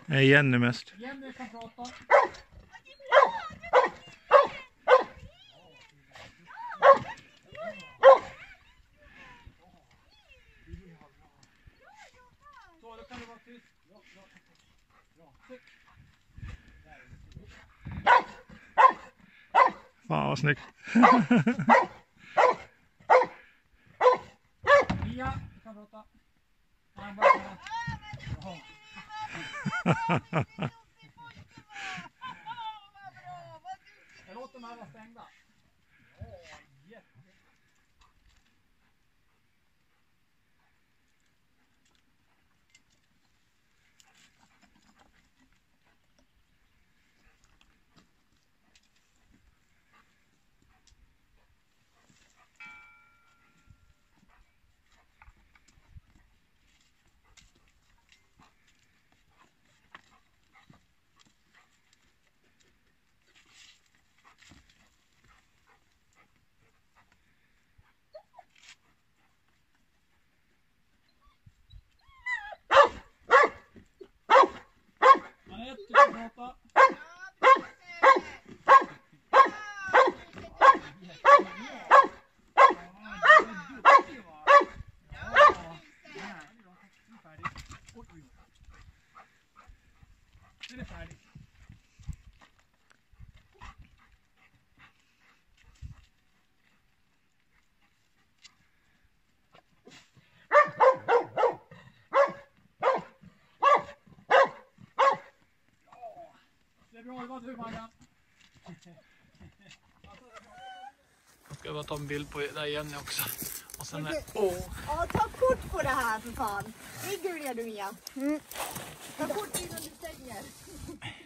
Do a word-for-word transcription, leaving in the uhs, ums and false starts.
Nej, Jenny mest. Jenny kan prata. Så, då kan du vara tyst. Ja, ja. Ja, tyck. Fan vad snyggt. Mia, du kan prata. Han bara kan. Jaha. Jag låter de här vara stängda. Ja, jätte. Anette, du kan prata. Den är färdig. Det är bra, det var du Maggan. Jag ska bara ta en bild på där Jenny också. Och sen är... Åh. Ja, ta kort på det här för fan. Ligger du ner du Mia? Mm. Ta kort innan du stänger.